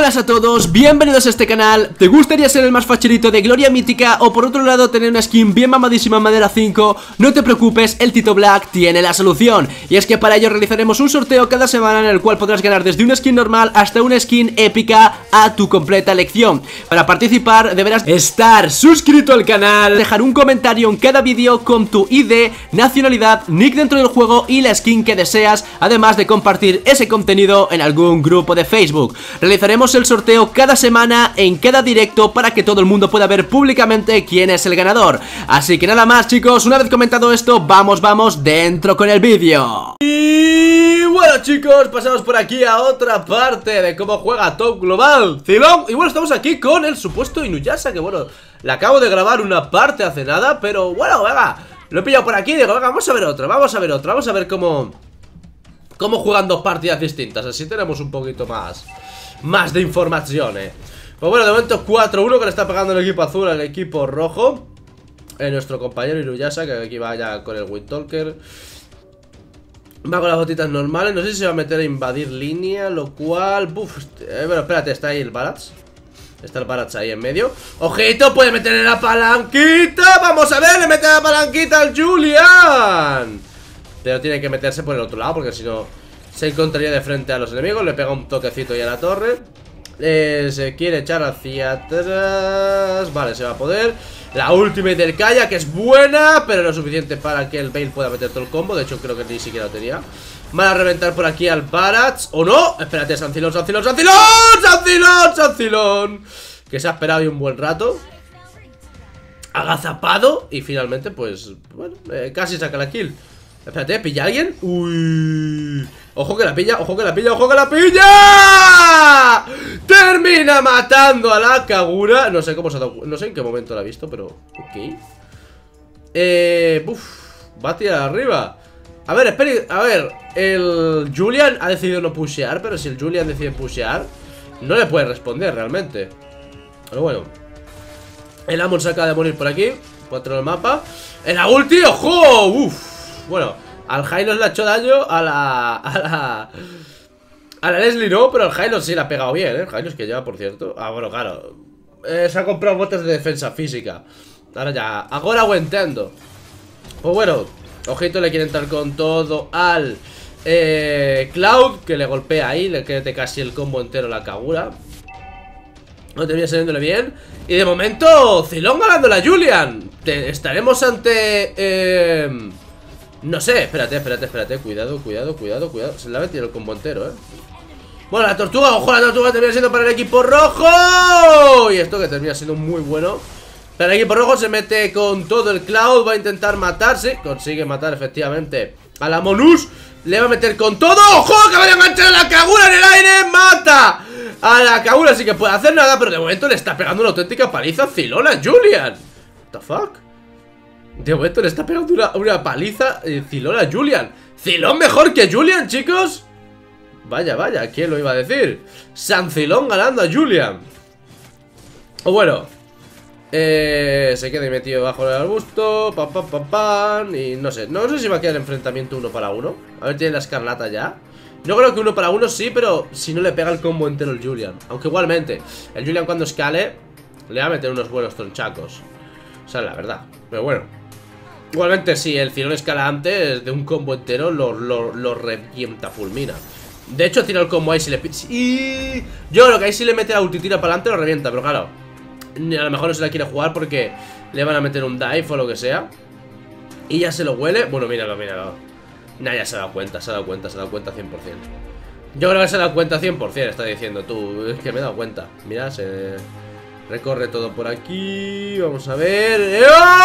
Buenas a todos, bienvenidos a este canal. ¿Te gustaría ser el más facherito de Gloria Mítica o por otro lado tener una skin bien mamadísima en madera 5? No te preocupes, el Tito Black tiene la solución. Y es que para ello realizaremos un sorteo cada semana en el cual podrás ganar desde una skin normal hasta una skin épica a tu completa elección. Para participar deberás estar suscrito al canal, dejar un comentario en cada vídeo con tu ID, nacionalidad, nick dentro del juego y la skin que deseas, además de compartir ese contenido en algún grupo de Facebook. Realizaremos el sorteo cada semana en cada directo para que todo el mundo pueda ver públicamente quién es el ganador. Así que nada más, chicos, una vez comentado esto, vamos dentro con el vídeo. Y bueno, chicos, pasamos por aquí a otra parte de cómo juega Top Global Cylon. Y bueno, estamos aquí con el supuesto Inuyasha, que bueno, le acabo de grabar una parte hace nada, pero bueno, venga, lo he pillado por aquí y digo, venga, vamos a ver otra, vamos a ver cómo juegan dos partidas distintas. Así tenemos un poquito más de información, Pues bueno, de momento 4-1 que le está pegando el equipo azul al equipo rojo. Nuestro compañero Inuyasha, que aquí va ya con el Windtalker. Va con las botitas normales. No sé si se va a meter a invadir línea, lo cual... bueno, espérate, está ahí el Barats. Está el Barats ahí en medio. ¡Ojito! Puede meterle la palanquita. Vamos a ver, le mete la palanquita al Julian. Pero tiene que meterse por el otro lado, porque si no se encontraría de frente a los enemigos. Le pega un toquecito ya a la torre. Se quiere echar hacia atrás. Vale, se va a poder. La ultimate del Kaya, que es buena, pero no es suficiente para que el Bale pueda meter todo el combo. De hecho, creo que ni siquiera lo tenía. Van a reventar por aquí al Barats. ¿O no? Espérate, Sancilón. Que se ha esperado ahí un buen rato. Agazapado. Y finalmente, pues, bueno, casi saca la kill. Espérate, ¿pilla a alguien? Uy. Ojo que la pilla, ojo que la pilla. Termina matando a la Kagura. No sé cómo se ha dado, no sé en qué momento la ha visto, pero ok. Va a tirar arriba. A ver, espere, a ver. El Julian ha decidido no pushear, pero si el Julian decide pushear, no le puede responder realmente. Pero bueno, el Amon se acaba de morir por aquí. 4 en el mapa. En la ulti, ojo. Bueno, al Hylos le ha hecho daño a la Leslie no, pero al Hylos sí le ha pegado bien, El Hylos que lleva, por cierto. Bueno, claro, se ha comprado botas de defensa física. Ahora lo entiendo. Pues bueno, ojito, le quiere entrar con todo al Cloud, que le golpea ahí, le quede casi el combo entero a la Kagura. No termina saliéndole bien. Y de momento, Cylon ganando la Julian. Estaremos ante... no sé, espérate. Cuidado. Se le ha metido el combo entero, Bueno, la tortuga, ojo, la tortuga termina siendo para el equipo rojo. Y esto que termina siendo muy bueno. Pero el equipo rojo se mete con todo el Cloud. Va a intentar matarse. Consigue matar efectivamente a la Monus. Le va a meter con todo. ¡Ojo! Que vaya a enganchar a la Kagura en el aire. ¡Mata! A la Kagura sí que puede hacer nada, pero de momento le está pegando una auténtica paliza a Cylon a Julian. What the fuck? De momento le está pegando una paliza Cylon a Julian. Cylon mejor que Julian, chicos. Vaya, ¿quién lo iba a decir? San Cylon ganando a Julian. O bueno, se queda ahí metido bajo el arbusto. Y no sé si va a quedar enfrentamiento 1 para 1. A ver, tiene la escarlata ya. Yo creo que 1 para 1 sí, pero si no le pega el combo entero el Julian. Aunque igualmente, el Julian cuando escale le va a meter unos buenos tronchacos. O sea, la verdad. Pero bueno, igualmente si el Cylon escala antes de un combo entero lo revienta, fulmina. De hecho, tira el combo ahí si le... Y yo creo que ahí si le mete la ulti, tira para adelante, lo revienta. Pero claro, a lo mejor no se la quiere jugar porque le van a meter un dive o lo que sea. Y ya se lo huele. Bueno, míralo. Nah, ya se ha dado cuenta 100%. Yo creo que se ha dado cuenta 100%, está diciendo tú. Es que me he dado cuenta. Mira, se recorre todo por aquí. Vamos a ver.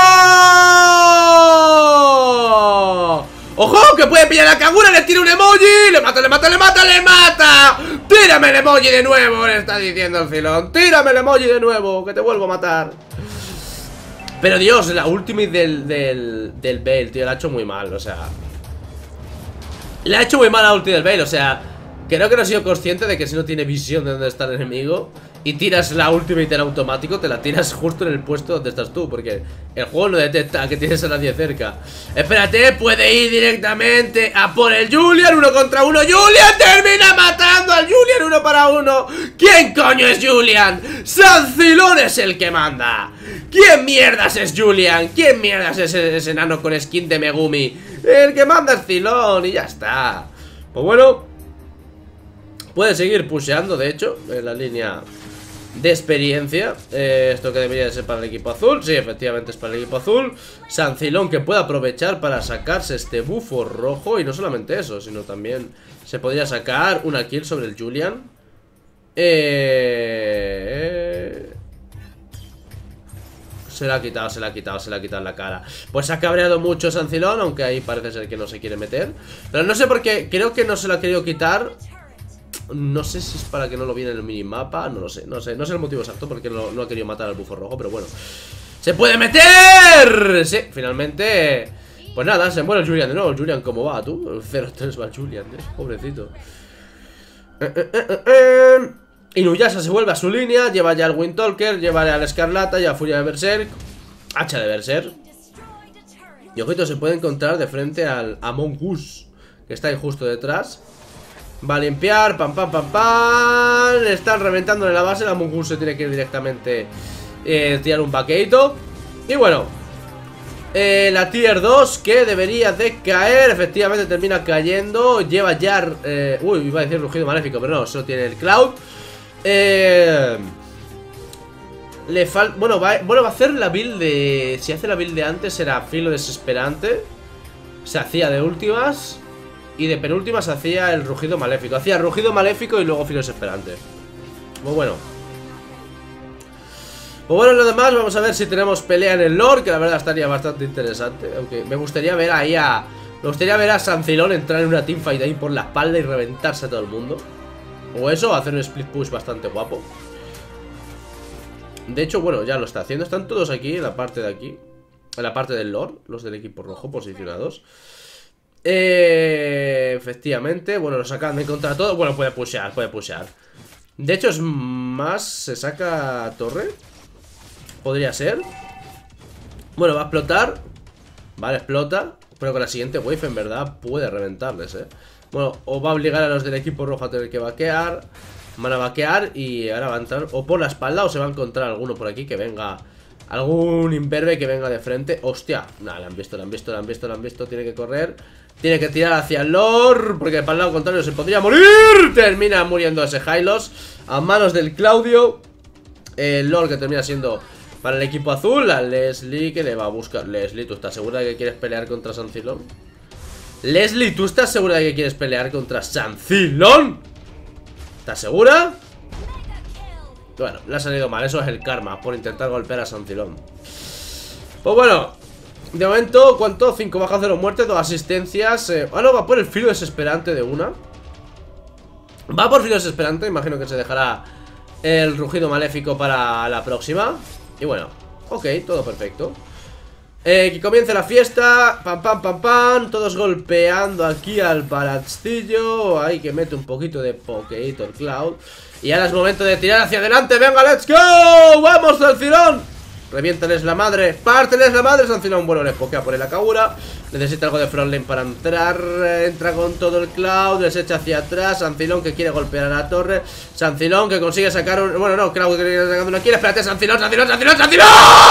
¡Oh! ¡Ojo! Que puede pillar a Kagura. Le tira un emoji. Le mata. Tírame el emoji de nuevo, le está diciendo el Cylon. Tírame el emoji de nuevo, que te vuelvo a matar. Pero Dios, la ultimate del Bale, tío, la ha hecho muy mal, o sea. Le ha hecho muy mal la ulti del Bale, o sea. Creo que no he sido consciente de que si no tiene visión de dónde está el enemigo y tiras la ultimate en automático, te la tiras justo en el puesto donde estás tú, porque el juego no detecta que tienes a nadie cerca. Espérate, puede ir directamente a por el Julian, 1 contra 1. Julian termina matando al Julian 1 para 1. ¿Quién coño es Julian? Sancilón es el que manda. ¿Quién mierdas es Julian? ¿Quién mierdas es ese enano con skin de Megumi? El que manda es Zilón y ya está. Pues bueno, puede seguir pusheando, de hecho, en la línea de experiencia. Esto que debería de ser para el equipo azul. Sí, efectivamente es para el equipo azul. Sancilón que puede aprovechar para sacarse este bufo rojo. Y no solamente eso, sino también se podría sacar una kill sobre el Julian. Se la ha quitado, se la ha quitado, se la ha quitado en la cara. Pues se ha cabreado mucho Sancilón, aunque ahí parece ser que no se quiere meter. Pero no sé por qué, creo que no se lo ha querido quitar. No sé si es para que no lo viera en el minimapa. No lo sé, no sé el motivo exacto porque no ha querido matar al bufo rojo. Pero bueno, ¡se puede meter! Sí, finalmente. Pues nada, se muere el Julian de nuevo. Julian, ¿cómo va tú? 0-3 va el Julian, pobrecito. Inuyasha se vuelve a su línea. Lleva ya al Windtalker, lleva al Escarlata y a Furia de Berserk. Hacha de Berserk. Y ojito, se puede encontrar de frente al Among Us, que está ahí justo detrás. Va a limpiar, pam, pam, pam, pam. Están reventándole la base. El Among Us se tiene que ir directamente tirar un vaqueito. Y bueno, la tier 2 que debería de caer. Efectivamente termina cayendo. Lleva ya uy, iba a decir rugido maléfico, pero no, solo tiene el Cloud. Le falta. Bueno, va a hacer la build de. Si hace la build de antes era filo desesperante. Se hacía de últimas. Y de penúltimas hacía el rugido maléfico. Hacía rugido maléfico y luego filo desesperante. Muy bueno. Pues bueno, lo demás, vamos a ver si tenemos pelea en el lore, que la verdad estaría bastante interesante. Aunque me gustaría ver ahí a. Me gustaría ver a Sancilón entrar en una teamfight ahí por la espalda y reventarse a todo el mundo. O eso, hacer un split push bastante guapo. De hecho, bueno, ya lo está haciendo. Están todos aquí, en la parte de aquí. En la parte del lore, los del equipo rojo posicionados. Efectivamente, bueno, los acaban de encontrar todo. Bueno, puede pushear, puede pushear. De hecho, es más, se saca torre. Podría ser. Bueno, va a explotar. Vale, explota. Pero con la siguiente wave, en verdad, puede reventarles, Bueno, o va a obligar a los del equipo rojo a tener que vaquear. Van a vaquear y ahora va a entrar o por la espalda o se va a encontrar alguno por aquí que venga. Algún imberbe que venga de frente. Hostia, nada, le han visto, le han visto, le han visto, le han visto. Tiene que correr, tiene que tirar hacia el lore, porque para el lado contrario se podría morir. Termina muriendo ese Hylos a manos del Claudio. El lore que termina siendo para el equipo azul. A Leslie que le va a buscar. Leslie, ¿tú estás segura de que quieres pelear contra Sancilón? Leslie, ¿tú estás segura de que quieres pelear contra Sancilón? ¿Estás segura? Bueno, le ha salido mal, eso es el karma por intentar golpear a Sancilón. Pues bueno, de momento, ¿cuánto? 5 bajas, 0 muertes, 2 asistencias. No, va por el filo desesperante de una. Va por filo desesperante, imagino que se dejará el rugido maléfico para la próxima. Y bueno, ok, todo perfecto. Que comience la fiesta. Pam, pam, pam, pam. Todos golpeando aquí al palacillo. Ahí que mete un poquito de Pokeator Cloud. Y ahora es momento de tirar hacia adelante. ¡Venga, let's go! ¡Vamos, Sancilón! Reviéntales la madre. ¡Párteles la madre, Sancilón! Bueno, le pokea por el Akagura. Necesita algo de frontline para entrar. Entra con todo el Cloud. Les echa hacia atrás. Sancilón que quiere golpear a la torre. Sancilón que consigue sacar un... Bueno, no, Cloud que quiere sacar una kill. Espérate, Sancilón, Sancilón, Sancilón, Sancilón.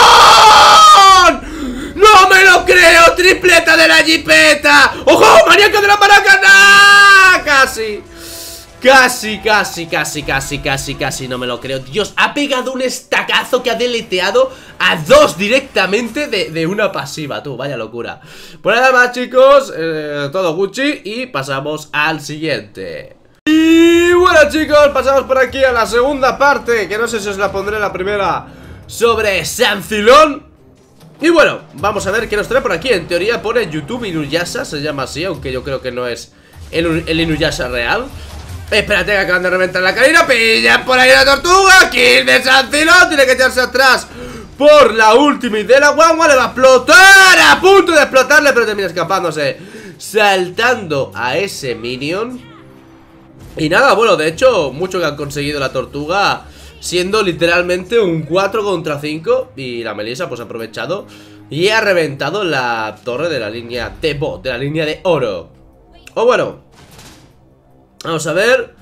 ¡No me lo creo! ¡Tripleta de la jipeta! ¡Ojo! ¡Maníaco de la maraca! ¡No! Casi. Casi, no me lo creo. Dios, ha pegado un estacazo que ha deleteado a 2 directamente de una pasiva, tú, vaya locura. Pues nada más, chicos, todo Gucci y pasamos al siguiente. Y bueno, chicos, pasamos por aquí a la segunda parte, que no sé si os la pondré la primera, sobre Sancilón. Y bueno, vamos a ver qué nos trae por aquí. En teoría pone YouTube Inuyasha, se llama así, aunque yo creo que no es el Inuyasha real. Espérate que acaban de reventar la canina. Pillan por ahí la tortuga. Kill de Sancilón. Tiene que echarse atrás por la ultimate de la guagua. Le va a explotar. A punto de explotarle, pero termina escapándose. Saltando a ese minion. Y nada, bueno, de hecho, mucho que han conseguido la Tortuga, siendo literalmente un 4 contra 5. Y la Melissa pues ha aprovechado y ha reventado la torre de la línea de bot, de la línea de oro. O bueno, vamos a ver.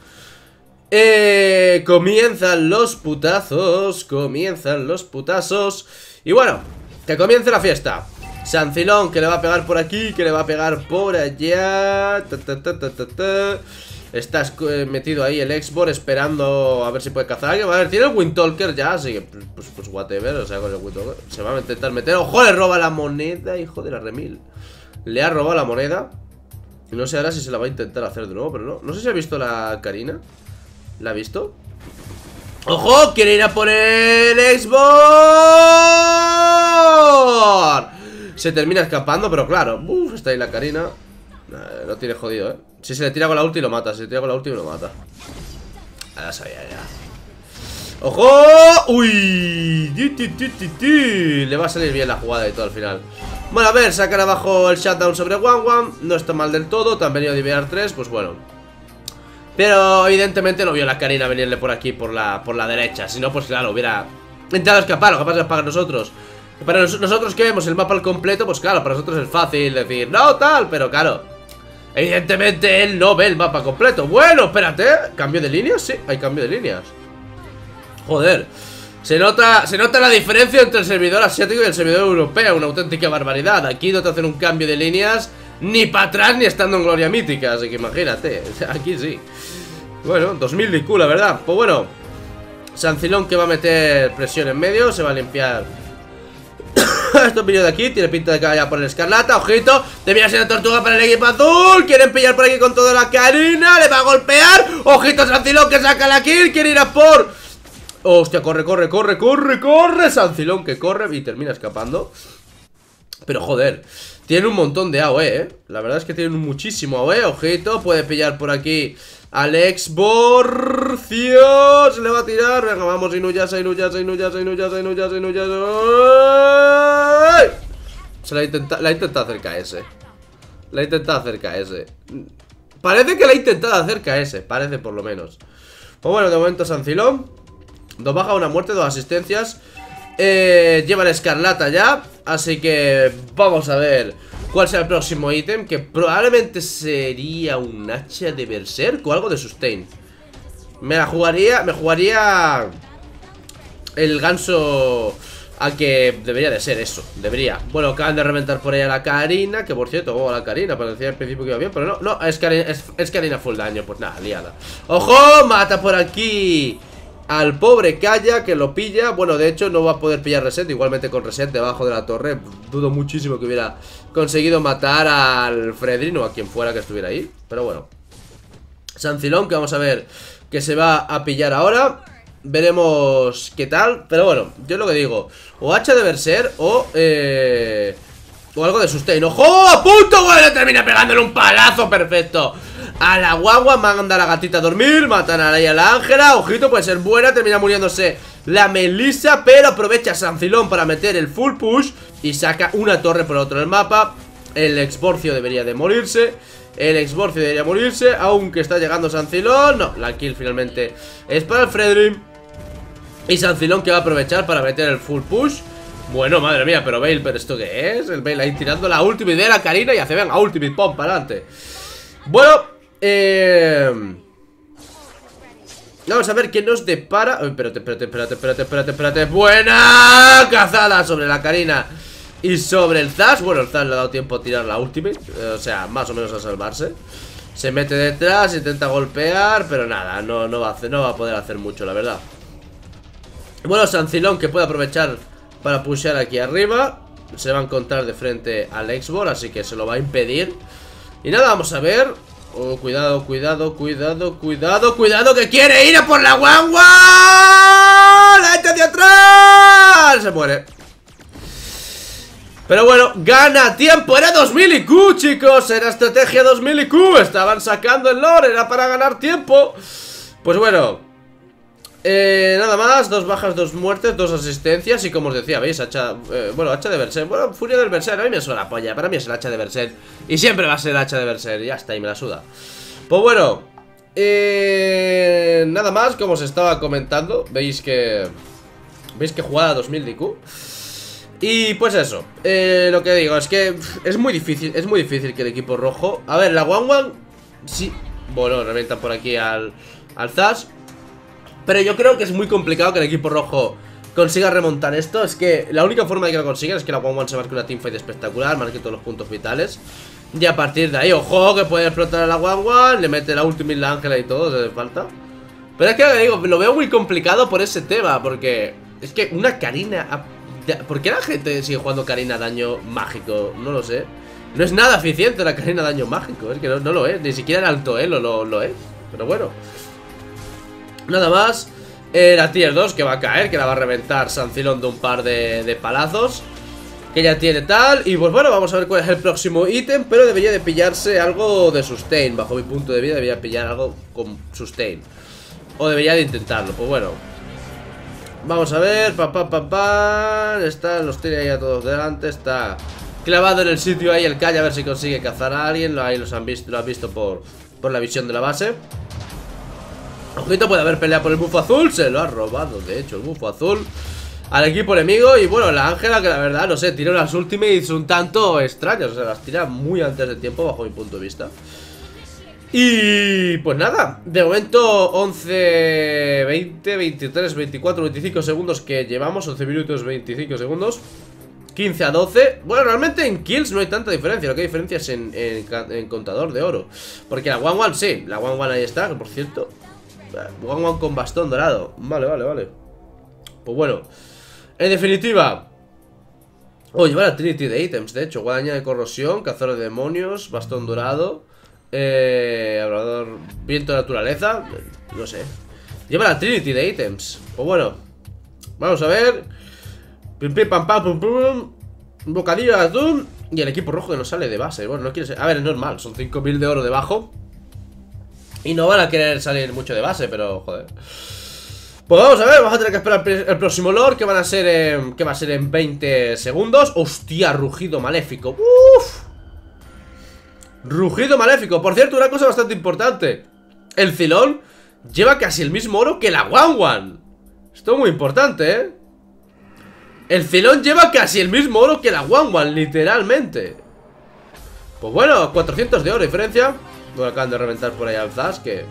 Comienzan los putazos. Comienzan los putazos. Y bueno, que comience la fiesta. Sancilón que le va a pegar por aquí, que le va a pegar por allá. Estás metido ahí el Xbox esperando a ver si puede cazar a alguien. A ver, tiene el Windtalker ya, así que pues whatever, o sea, con el Windtalker se va a intentar meter. ¡Ojo! Le roba la moneda, hijo de la remil. Le ha robado la moneda. Y no sé ahora si se la va a intentar hacer de nuevo, pero no. No sé si ha visto la Karina. ¿La ha visto? ¡Ojo! Quiere ir a por el Xbox. Se termina escapando, pero claro, está ahí la Karina. Lo tiene jodido, Si se le tira con la ulti lo mata. Si se le tira con la ulti lo mata. Ya sabía ya. ¡Ojo! ¡Uy! Le va a salir bien la jugada y todo al final. Bueno, a ver, sacan abajo el shutdown sobre Wangwang. No está mal del todo. Te han venido a divear 3, pues bueno. Pero evidentemente no vio la Karina venirle por aquí, por la derecha. Si no, pues claro, hubiera intentado escapar. Lo que pasa es que para nosotros, nosotros que vemos el mapa al completo, pues claro, para nosotros es fácil decir no, tal, pero claro, evidentemente él no ve el mapa completo. Bueno, espérate, ¿cambio de líneas? Sí, hay cambio de líneas. Joder, se nota la diferencia entre el servidor asiático y el servidor europeo. Una auténtica barbaridad. Aquí no te hacen un cambio de líneas ni para atrás ni estando en gloria mítica. Así que imagínate, aquí sí. Bueno, 2000 de IQ, la verdad. Pues bueno, Sancilón que va a meter presión en medio. Se va a limpiar estos vídeos de aquí. Tiene pinta de que vaya por el Escarlata. Ojito, te viene a ser la Tortuga para el equipo azul. Quieren pillar por aquí con toda la Karina. Le va a golpear. Ojito, Sancilón que saca la kill. Quiere ir a por... Hostia, corre Sancilón que corre y termina escapando. Pero joder, tiene un montón de AOE, La verdad es que tiene muchísimo AOE. Ojito, puede pillar por aquí al Exborcio. Se le va a tirar. Venga, vamos, Inuyasha. Se la ha intentado hacer KS. La ha intentado hacer KS. Parece que la ha intentado hacer KS. Parece por lo menos. Pues bueno, de momento Sancilón 2 bajas, 1 muerte, 2 asistencias. Lleva la Escarlata ya. Así que vamos a ver cuál será el próximo ítem. Que probablemente sería un hacha de Berserk o algo de sustain. Me jugaría el ganso a que debería de ser eso. Debería. Bueno, acaban de reventar por ella la Karina. Que por cierto, la Karina parecía al principio que iba bien, pero no, es Karina full daño. Pues nada, liada. ¡Ojo! Mata por aquí al pobre Kaya, que lo pilla. Bueno, de hecho no va a poder pillar reset. Igualmente con reset debajo de la torre. Dudo muchísimo que hubiera conseguido matar al Fredrin o a quien fuera que estuviera ahí. Pero bueno, Sancilón, que vamos a ver que se va a pillar ahora. Veremos qué tal. Pero bueno, yo es lo que digo, o hacha de Berserk o algo de sustain. ¡Ojo! ¡A punto! Bueno, termina pegándole un palazo perfecto a la guagua. Manda a la gatita a dormir. Matan a la Ángela. Ojito, puede ser buena. Termina muriéndose la Melissa, pero aprovecha Sancilón para meter el full push y saca una torre por otro del mapa. El Exborcio debería de morirse. Aunque está llegando Sancilón. No, la kill finalmente es para el Fredrin. Y Sancilón que va a aprovechar para meter el full push. Bueno, madre mía, pero Bale, ¿pero esto qué es? El Bale ahí tirando la ultimate de la Karina y hace, venga, ultimate, pom, para adelante. Bueno, vamos a ver qué nos depara. Espérate. Buena cazada sobre la Karina y sobre el Zas. Bueno, el Zas le ha dado tiempo a tirar la ultimate, o sea, más o menos a salvarse. Se mete detrás, intenta golpear, pero nada, no va a poder hacer mucho, la verdad. Bueno, Sancilón que puede aprovechar para pushear aquí arriba. Se va a encontrar de frente al Xbox, así que se lo va a impedir. Y nada, vamos a ver. Oh, cuidado, que quiere ir a por la guagua. La echa hacia atrás. Se muere. Pero bueno, gana tiempo. Era 2000 IQ, chicos. Era estrategia 2000 IQ. Estaban sacando el lore, era para ganar tiempo. Pues bueno, nada más, 2 bajas, 2 muertes, 2 asistencias. Y como os decía, ¿veis? Hacha, bueno, hacha de Berserk. Bueno, furia del Berserk, a mí me suena la polla. Para mí es el hacha de Berserk y siempre va a ser el hacha de Berserk. Ya está, y me la suda. Pues bueno, Nada más, como os estaba comentando. Veis que jugada 2000 de IQ. Y pues eso, lo que digo es que es muy difícil que el equipo rojo... A ver, la Wanwan sí, bueno, revientan por aquí al Zas. Pero yo creo que es muy complicado que el equipo rojo consiga remontar esto. Es que la única forma de que lo consigan es que la Wanwan se marque una teamfight espectacular, marque todos los puntos vitales. Y a partir de ahí, ojo, que puede explotar a la Wanwan, le mete la ultimate, la Ángela y todo, se hace falta. Pero es que digo, lo veo muy complicado por ese tema, porque es que una Karina... ¿Por qué la gente sigue jugando Karina daño mágico? No lo sé. No es nada eficiente la Karina daño mágico. Es que no lo es. Ni siquiera el alto elo lo es. Pero bueno. Nada más. La tier 2 que va a caer. Que la va a reventar Sancilón de un par de palazos. Que ya tiene tal. Y pues bueno, vamos a ver cuál es el próximo ítem. Pero debería de pillarse algo de sustain. Bajo mi punto de vista debería pillar algo con sustain. O debería de intentarlo. Pues bueno. Vamos a ver, los tiene ahí a todos delante. Está clavado en el sitio ahí el Calle, a ver si consigue cazar a alguien. Ahí lo han visto por la visión de la base. Ojito, puede haber pelea por el bufo azul. Se lo ha robado, de hecho, el bufo azul al equipo enemigo. Y bueno, la Ángela, que la verdad, no sé, tira unas ultimates un tanto extrañas. O sea, las tira muy antes de tiempo, bajo mi punto de vista. Y pues nada, de momento 11, 20, 23, 24, 25 segundos que llevamos, 11 minutos, 25 segundos, 15 a 12. Bueno, realmente en kills no hay tanta diferencia, lo que hay diferencia es en contador de oro. Porque la Wanwan sí, la Wanwan ahí está, que por cierto, Wanwan con bastón dorado. Vale. Pues bueno, en definitiva, lleva la Trinity de ítems, de hecho, guadaña de corrosión, cazador de demonios, bastón dorado. Hablador, viento de naturaleza. No sé. Lleva la Trinity de ítems. Pues bueno, vamos a ver. Pim pim pam pam pum pum. Un bocadillo de atún. Y el equipo rojo que no sale de base. Bueno, no quiere ser. A ver, es normal. Son 5000 de oro debajo. Y no van a querer salir mucho de base, pero joder. Pues vamos a ver, vamos a tener que esperar el próximo lore. Que va a ser en 20 segundos. Hostia, rugido maléfico. Uff. Rugido maléfico. Por cierto, una cosa bastante importante. El Zilón lleva casi el mismo oro que la Wanwan. Esto es muy importante, ¿eh? El Zilón lleva casi el mismo oro que la Wanwan, literalmente. Pues bueno, 400 de oro diferencia. Bueno, acaban de reventar por ahí al Zas, que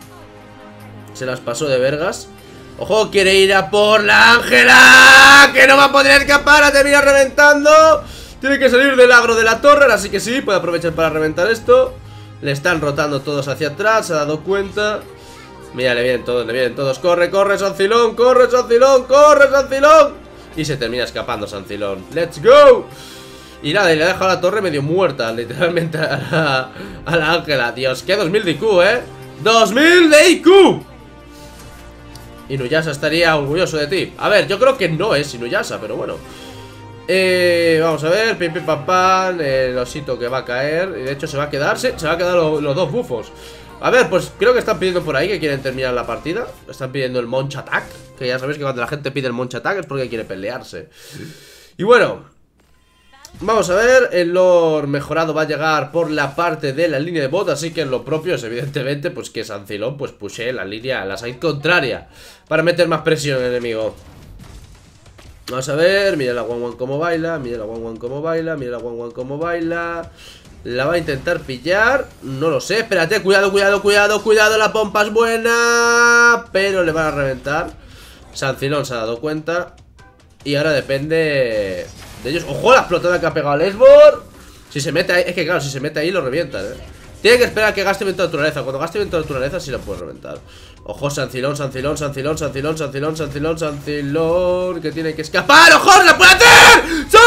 se las pasó de vergas. Ojo, quiere ir a por la Ángela, que no va a poder escapar, a terminar reventando. Tiene que salir del agro de la torre, así que sí, puede aprovechar para reventar esto. Le están rotando todos hacia atrás, se ha dado cuenta. Mira, le vienen todos, corre, Sancilón, corre, Sancilón. Y se termina escapando Sancilón. ¡Let's go! Y nada, y le ha dejado la torre medio muerta, literalmente, a la Ángela. Dios, que 2000 de IQ, ¿eh? ¡2000 de IQ! Inuyasha estaría orgulloso de ti. A ver, yo creo que no es Inuyasha, pero bueno. Vamos a ver, pim pim pam pam. El osito que va a caer. Y de hecho se va a quedar los dos bufos. A ver, pues creo que están pidiendo por ahí que quieren terminar la partida. Están pidiendo el Monch Attack. Que ya sabéis que cuando la gente pide el Monch Attack es porque quiere pelearse. Y bueno, vamos a ver. El lore mejorado va a llegar por la parte de la línea de bot. Así que lo propio es evidentemente pues que Sancilón pues pushe la línea, la side contraria, para meter más presión al enemigo. Vamos a ver, mira la Wanwan como baila. La va a intentar pillar. No lo sé, espérate, cuidado. La pompa es buena, pero le van a reventar. Sancilón se ha dado cuenta. Y ahora depende de ellos. ¡Ojo la explotada que ha pegado el Esbor! Si se mete ahí, es que claro, si se mete ahí lo revientan, Tiene que esperar a que gaste viento de naturaleza. Cuando gaste viento de naturaleza sí lo puede reventar. Ojo, Sancilón, que tiene que escapar. ¡Ojo, se la puede hacer!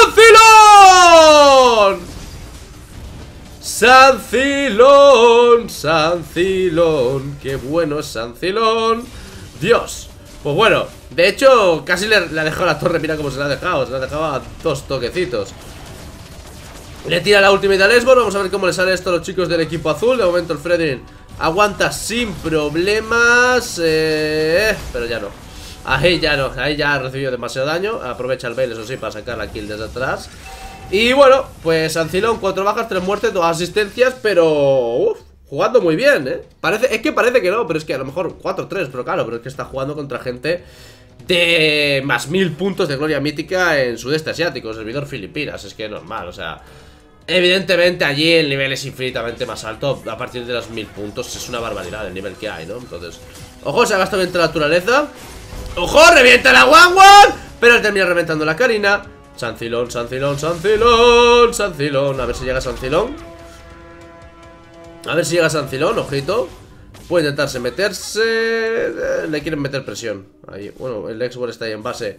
¡Sancilón! ¡Qué bueno es Sancilón! ¡Dios! Pues bueno, de hecho, casi le ha dejado la torre. Mira cómo se la ha dejado. Se la ha dejado a 2 toquecitos. Le tira la ultimate al Esbor. Vamos a ver cómo le sale esto a los chicos del equipo azul. De momento el Fredrin aguanta sin problemas. Pero ya no. Ahí ya no. Ahí ya ha recibido demasiado daño. Aprovecha el Bale, eso sí, para sacar la kill desde atrás. Y bueno, pues Sancilón, 4 bajas, 3 muertes, 2 asistencias. Pero Jugando muy bien, es que parece que no, pero es que a lo mejor 4-3, pero claro, pero es que está jugando contra gente de más 1000 puntos de gloria mítica en sudeste asiático, servidor Filipinas. Es que es normal, o sea, evidentemente allí el nivel es infinitamente más alto. A partir de los 1000 puntos es una barbaridad el nivel que hay, ¿no? Entonces, ojo, se ha gastado bien la naturaleza. ¡Ojo! ¡Revienta la One! Pero él termina reventando la Karina. Sancilón, Sancilón, Sancilón, Sancilón. A ver si llega Sancilón. A ver si llega Sancilón, ojito. Puede intentarse meterse. Le quieren meter presión. Ahí, bueno, el Xbox está ahí en base,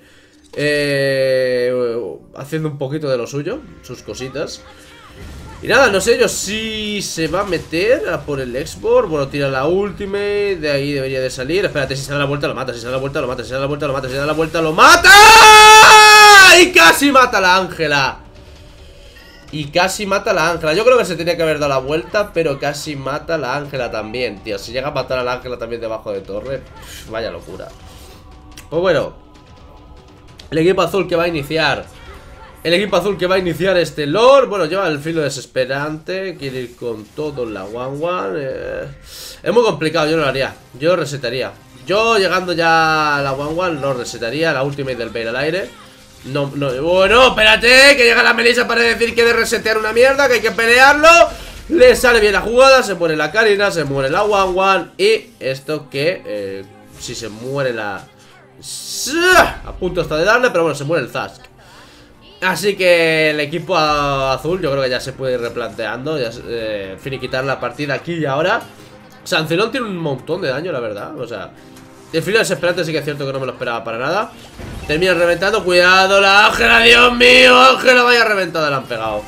haciendo un poquito de lo suyo, sus cositas. Y nada, no sé yo si se va a meter a por el Xbox. Bueno, tira la ultimate. De ahí debería de salir. Espérate, si se da la vuelta lo mata. Si se da la vuelta lo mata. Si se da la vuelta lo mata. Si se da la vuelta lo mata. Y casi mata a la Ángela. Y casi mata a la Ángela. Yo creo que se tenía que haber dado la vuelta, pero casi mata a la Ángela también, tío. Si llega a matar a la Ángela también debajo de torre, vaya locura. Pues bueno, el equipo azul que va a iniciar. El equipo azul que va a iniciar este lore. Bueno, lleva el filo desesperante. Quiere ir con todo en la 1-1. Es muy complicado, yo no lo haría. Yo lo resetaría. Yo llegando ya a la 1-1 lo resetaría. La ultimate del Bale al aire. No, bueno, espérate, que llega la Melissa para decir que de resetear una mierda, que hay que pelearlo. Le sale bien la jugada, se muere la Karina, se muere la 1-1. Y esto que, si se muere la... A punto está de darle, pero bueno, se muere el Zask. Así que el equipo azul yo creo que ya se puede ir replanteando, ya finiquitar la partida aquí y ahora. Sancilón tiene un montón de daño, la verdad, o sea... El filo desesperante sí que es cierto que no me lo esperaba para nada. Termina reventando, cuidado la Ángela, Dios mío, Ángela, vaya reventada le han pegado.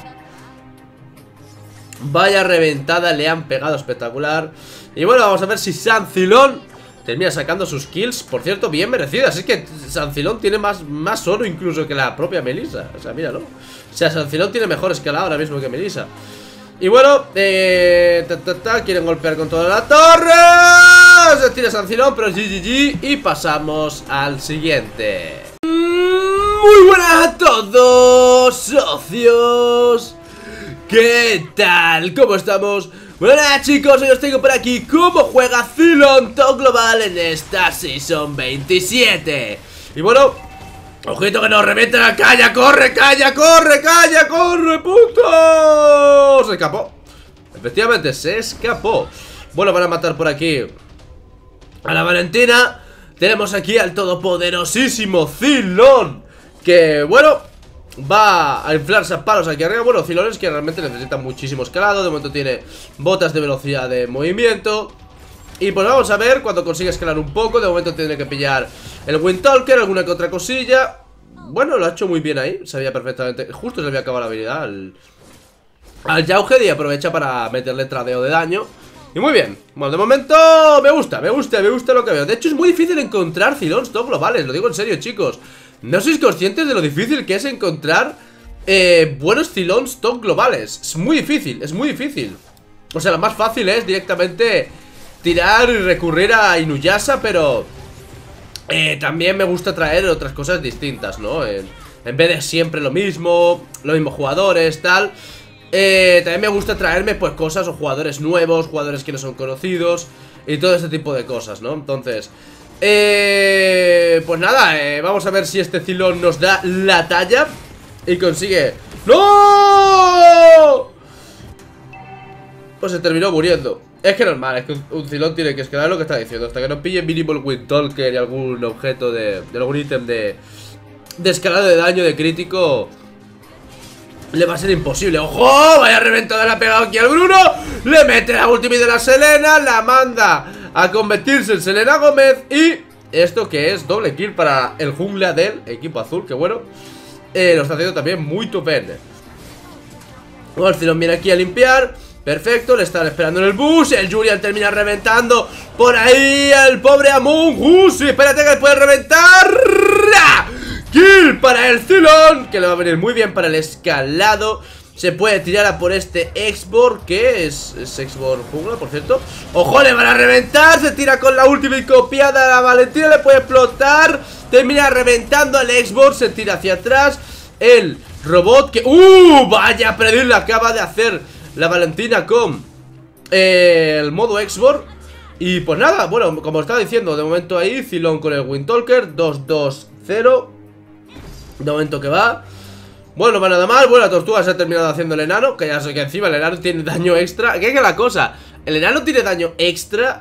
Vaya reventada le han pegado, espectacular. Y bueno, vamos a ver si Sancilón termina sacando sus kills, por cierto, bien merecidas. Es que Sancilón tiene más oro incluso que la propia Melissa. O sea, míralo. O sea, Sancilón tiene mejor escalada ahora mismo que Melissa. Y bueno, quieren golpear con toda la torre. Se tira Sancilón, pero es GGG. Y pasamos al siguiente. Muy buenas a todos, socios. ¿Qué tal? ¿Cómo estamos? Bueno, nada, chicos, hoy os tengo por aquí cómo juega Cylon Top Global en esta Season 27. Y bueno, ojito que nos revienta la calla. ¡Corre, calla, corre, calla, corre, puto! Se escapó. Efectivamente, se escapó. Bueno, van a matar por aquí a la Valentina. Tenemos aquí al todopoderosísimo Cylon, que, bueno, va a inflarse a palos aquí arriba. Bueno, Cylon es que realmente necesita muchísimo escalado. De momento tiene botas de velocidad de movimiento. Y pues vamos a ver cuando consigue escalar un poco. De momento tiene que pillar el Windtalker, alguna que otra cosilla. Bueno, lo ha hecho muy bien ahí. Sabía perfectamente, justo se le había acabado la habilidad al Jauhead y aprovecha para meterle tradeo de daño. Y muy bien, bueno, de momento me gusta lo que veo. De hecho es muy difícil encontrar Cylons top globales, lo digo en serio, chicos. No sois conscientes de lo difícil que es encontrar buenos Cylons top globales. Es muy difícil. O sea, lo más fácil es directamente tirar y recurrir a Inuyasha, pero también me gusta traer otras cosas distintas, ¿no? En vez de siempre lo mismo, los mismos jugadores, tal. También me gusta traerme pues cosas o jugadores nuevos, jugadores que no son conocidos y todo este tipo de cosas, ¿no? Entonces, pues nada, vamos a ver si este Cylon nos da la talla y consigue... ¡No! Pues se terminó muriendo. Es que normal, es que un Cylon tiene que escalar lo que está diciendo. Hasta que no pille mínimo el Windtalker y algún objeto de algún ítem de escalado de daño, de crítico, le va a ser imposible. ¡Ojo! Vaya reventada le ha pegado aquí al Bruno. Le mete la ultimate de la Selena. La manda a convertirse en Selena Gómez. Y esto que es doble kill para el jungla del equipo azul, que bueno, lo está haciendo también muy topende. Bueno, el Cylon viene aquí a limpiar. Perfecto, le están esperando en el bus. El Julian termina reventando por ahí el pobre Among Us. Espérate que le puede reventar. Kill para el Cylon, que le va a venir muy bien para el escalado. Se puede tirar a por este Xborg, que es Xborg jungla, por cierto. ¡Ojo! Le van a reventar. Se tira con la ultimate copiada a la Valentina. Le puede explotar. Termina reventando al Xborg. Se tira hacia atrás. El robot que... vaya predil le acaba de hacer la Valentina con el modo Export. Y pues nada, bueno, como estaba diciendo, de momento ahí Cylon con el Windtalker 2-2-0. De momento que va. Bueno, no va nada mal. Bueno, la tortuga se ha terminado haciendo el enano, que ya sé que encima el enano tiene daño extra. ¿Qué es la cosa? El enano tiene daño extra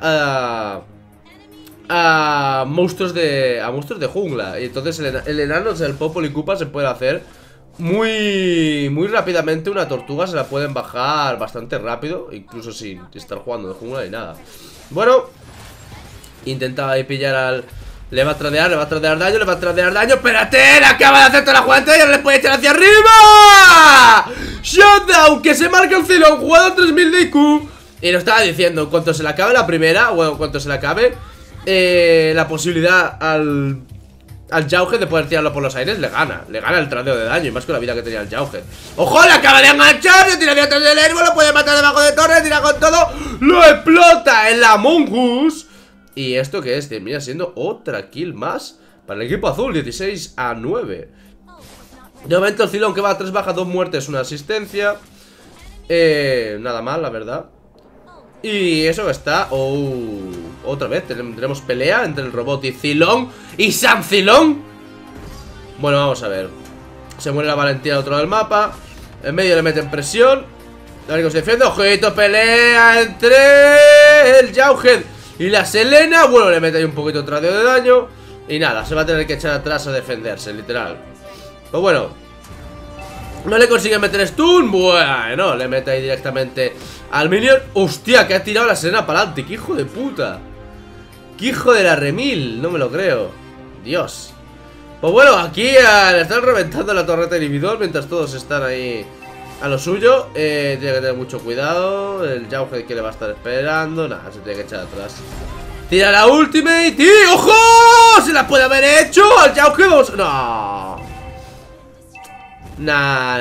a monstruos de jungla. Y entonces el enano, o sea, el Popol y Koopa se puede hacer muy rápidamente. Una tortuga se la pueden bajar bastante rápido, incluso sin estar jugando de jungla ni nada. Bueno, intentaba ahí pillar al... Le va a tradear daño. ¡Espérate! ¡Le acaba de hacer toda la jugada y ahora le puede echar hacia arriba! ¡Shutdown! Que se marca el Cylon, jugado a 3000 de IQ. Y lo estaba diciendo, en cuanto se le acabe la primera, bueno, en cuanto se le acabe la posibilidad al Jauhead de poder tirarlo por los aires, le gana el tradeo de daño, y más con la vida que tenía el Jauhead. ¡Ojo! Le acaba de enganchar, se tira hacia atrás del héroe, lo puede matar debajo de torre, tira con todo, lo explota en la Among Us. Y esto que es, termina siendo otra kill más para el equipo azul, 16-9. De momento el Cylon que va a 3 bajas, 2 muertes, una asistencia. Nada mal, la verdad. Y eso que está... otra vez tenemos pelea entre el robot y Cylon. ¡Y San Cylon! Bueno, vamos a ver. Se muere la valentía al otro lado del mapa. En medio le meten presión. A ver cómo se defiende. ¡Ojito! Pelea entre el Jauhead y la Selena. Bueno, le mete ahí un poquito de tradeo de daño. Y nada, se va a tener que echar atrás a defenderse, literal. Pues bueno, no le consigue meter stun. Bueno, le mete ahí directamente al minion. Hostia, que ha tirado la Selena para adelante. ¡Qué hijo de puta! ¡Qué hijo de la remil! No me lo creo. Dios. Pues bueno, aquí le están reventando la torreta inhibidor mientras todos están ahí a lo suyo. Tiene que tener mucho cuidado. El Jauhead que le va a estar esperando. Nada, se tiene que echar atrás. Tira la ultimate y... ¡ojo! ¡Se la puede haber hecho! ¡Al Jauhead! No. No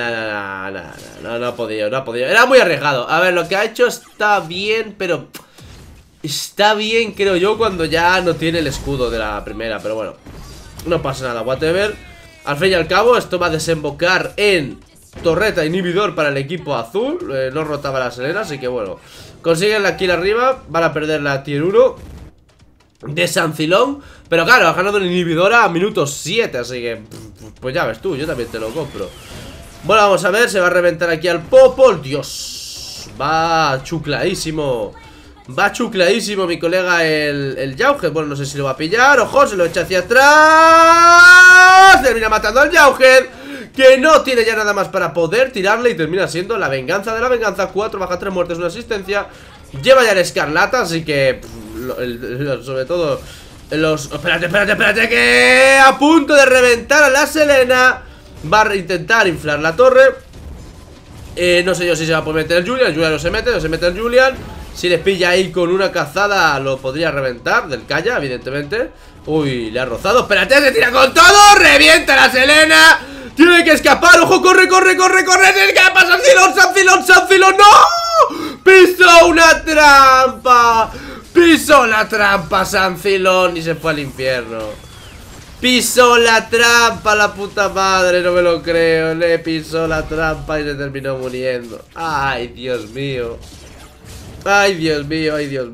ha podido, no ha podido. Era muy arriesgado. A ver, lo que ha hecho está bien, pero... está bien, creo yo, cuando ya no tiene el escudo de la primera. Pero bueno, no pasa nada, whatever. Al fin y al cabo, esto va a desembocar en torreta inhibidor para el equipo azul. No rotaba la Selena, así que bueno, consiguen la kill arriba. Van a perder la tier 1 de San Cylon. Pero claro, ha ganado el inhibidor a minuto 7. Así que, pues ya ves tú, yo también te lo compro. Bueno, vamos a ver, se va a reventar aquí al Popol. Dios, va chucladísimo. Va chucladísimo mi colega el Jauhead. Bueno, no sé si lo va a pillar. Ojo, se lo echa hacia atrás. Termina matando al Jauhead, que no tiene ya nada más para poder tirarle. Y termina siendo la venganza de la venganza. 4 baja 3 muertes, una asistencia. Lleva ya el escarlata, así que sobre todo los... Espérate, que a punto de reventar a la Selena. Va a intentar inflar la torre. No sé yo si se va a poder meter el Julian. El Julian no se mete el Julian. Si les pilla ahí con una cazada, lo podría reventar del Calla, evidentemente. Uy, le ha rozado. Espérate, se tira con todo. Revienta la Selena. Tiene que escapar. Ojo, corre. ¿Qué pasa? San Cylon, ¡no! Pisó una trampa. Pisó la trampa San Cylon y se fue al infierno. Pisó la trampa, la puta madre, no me lo creo. Le pisó la trampa y se terminó muriendo. Ay, Dios mío. Ay, Dios mío.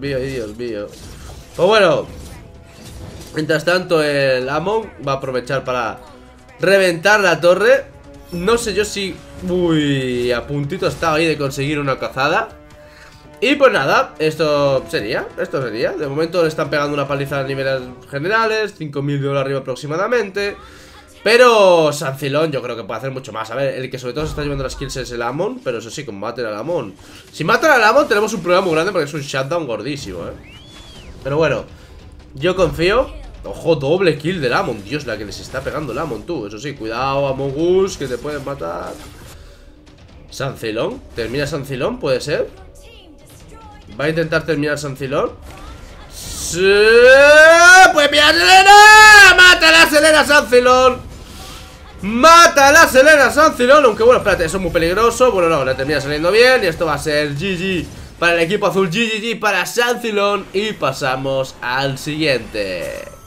Pues bueno, mientras tanto el Amon va a aprovechar para reventar la torre. No sé yo si... uy, a puntito estaba ahí de conseguir una cazada. Y pues nada, esto sería. De momento le están pegando una paliza a niveles generales, 5000 de oro arriba aproximadamente. Pero San Cylon yo creo que puede hacer mucho más. A ver, el que sobre todo se está llevando las kills es el Amon. Pero eso sí, como maten al Amon. Si matan al Amon tenemos un problema muy grande, porque es un shutdown gordísimo, Pero bueno, yo confío. Ojo, doble kill del Amon. Dios, la que les está pegando el Amon, tú. Eso sí, cuidado, Among Us, que te pueden matar. San Cylon, ¿termina San Cylon? ¿Puede ser? ¿Va a intentar terminar San Cylon? ¡Sí! ¡Pues mira, Selena! ¡Mata a la Selena San Cylon! ¡Mata a la Selena San Cylon! Aunque bueno, espérate, eso es muy peligroso. Bueno, no, le termina saliendo bien. Y esto va a ser GG para el equipo azul, GG para San Cylon. Y pasamos al siguiente.